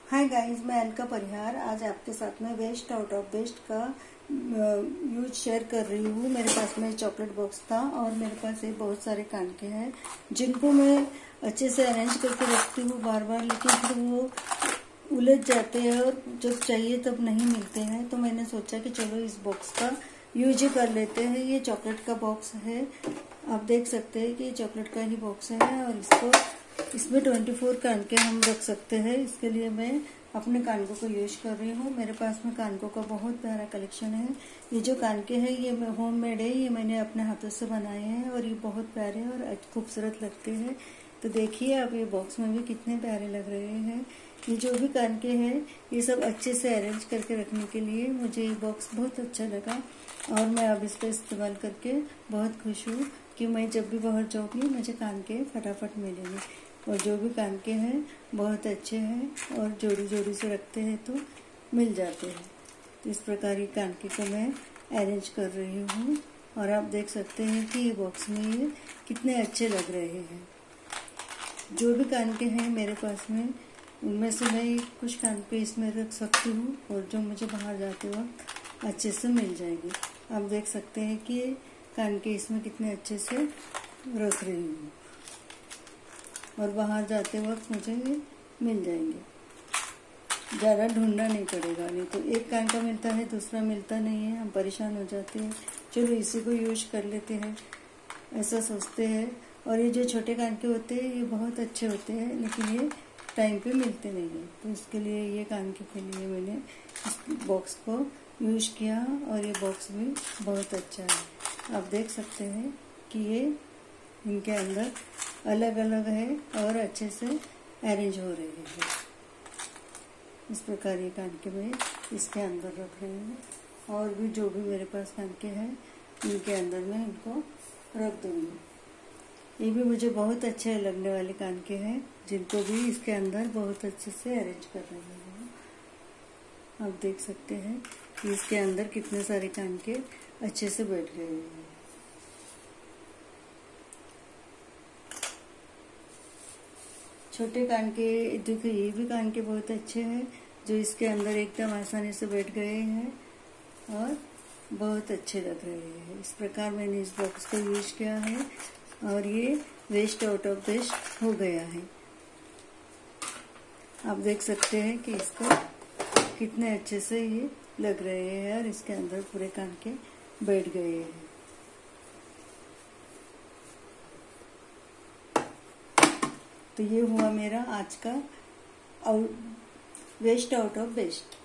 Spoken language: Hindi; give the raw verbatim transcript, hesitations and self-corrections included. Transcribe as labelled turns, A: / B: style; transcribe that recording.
A: हाय गाइस, मैं अलका परिहार आज आपके साथ में वेस्ट आउट ऑफ वेस्ट का यूज शेयर कर रही हूँ। मेरे पास में चॉकलेट बॉक्स था और मेरे पास ये बहुत सारे कानके हैं जिनको मैं अच्छे से अरेंज करके रखती हूँ बार बार, लेकिन फिर वो उलझ जाते हैं और जब चाहिए तब नहीं मिलते हैं। तो मैंने सोचा कि चलो इस बॉक्स का यूज ही कर लेते हैं। ये चॉकलेट का बॉक्स है, आप देख सकते हैं कि ये चॉकलेट का ही बॉक्स है और इसको इसमें चौबीस कानके हम रख सकते हैं। इसके लिए मैं अपने कानकों को यूज कर रही हूँ। मेरे पास में कानकों का बहुत प्यारा कलेक्शन है। ये जो कानके हैं ये होम मेड है, ये मैंने अपने हाथों से बनाए हैं और ये बहुत प्यारे और खूबसूरत लगते हैं। तो देखिए आप, ये बॉक्स में भी कितने प्यारे लग रहे हैं। ये जो भी कानके हैं ये सब अच्छे से अरेंज करके रखने के लिए मुझे ये बॉक्स बहुत अच्छा लगा और मैं अब इसका इस्तेमाल करके बहुत खुश हूँ कि मैं जब भी बाहर जाऊँगी मुझे कानके फटाफट मिलेंगे। और जो भी कानके हैं बहुत अच्छे हैं और जोड़ी जोड़ी से रखते हैं तो मिल जाते हैं। तो इस प्रकार ये कानके को मैं अरेंज कर रही हूँ और आप देख सकते हैं कि ये बॉक्स में ये कितने अच्छे लग रहे हैं। जो भी कानके हैं मेरे पास में उनमें से मैं कुछ कानके इसमें रख सकती हूँ और जो मुझे बाहर जाते वक्त अच्छे से मिल जाएंगे। आप देख सकते हैं कि ये कानके इसमें कितने अच्छे से रख रही हूँ और बाहर जाते वक्त मुझे ये मिल जाएंगे। ज़्यादा ढूंढना नहीं पड़ेगा, नहीं तो एक कानका मिलता है दूसरा मिलता नहीं है, हम परेशान हो जाते हैं। चलो इसी को यूज कर लेते हैं ऐसा सोचते हैं। और ये जो छोटे कानके होते हैं ये बहुत अच्छे होते हैं लेकिन ये टाइम पे मिलते नहीं हैं। तो इसके लिए ये कानके के लिए मैंने इस बॉक्स को यूज किया और ये बॉक्स भी बहुत अच्छा है। आप देख सकते हैं कि ये इनके अंदर अलग अलग है और अच्छे से अरेंज हो रहे हैं। इस प्रकार ये कानके मैं इसके अंदर रख रही हूँ और भी जो भी मेरे पास कानके हैं इनके अंदर मैं इनको रख दूँगी। ये भी मुझे बहुत अच्छे लगने वाले कानके हैं जिनको भी इसके अंदर बहुत अच्छे से अरेंज कर रही हूँ। आप देख सकते हैं कि इसके अंदर कितने सारे कानके अच्छे से बैठ गए हैं। छोटे कानके देखिए, ये भी कानके बहुत अच्छे हैं जो इसके अंदर एकदम आसानी से बैठ गए हैं और बहुत अच्छे लग रहे हैं। इस प्रकार मैंने इस बॉक्स को यूज किया है और ये वेस्ट आउट ऑफ वेस्ट हो गया है। आप देख सकते हैं कि इसको कितने अच्छे से ये लग रहे हैं और इसके अंदर पूरे कानके बैठ गए हैं। तो ये हुआ मेरा आज का वेस्ट आउट ऑफ वेस्ट।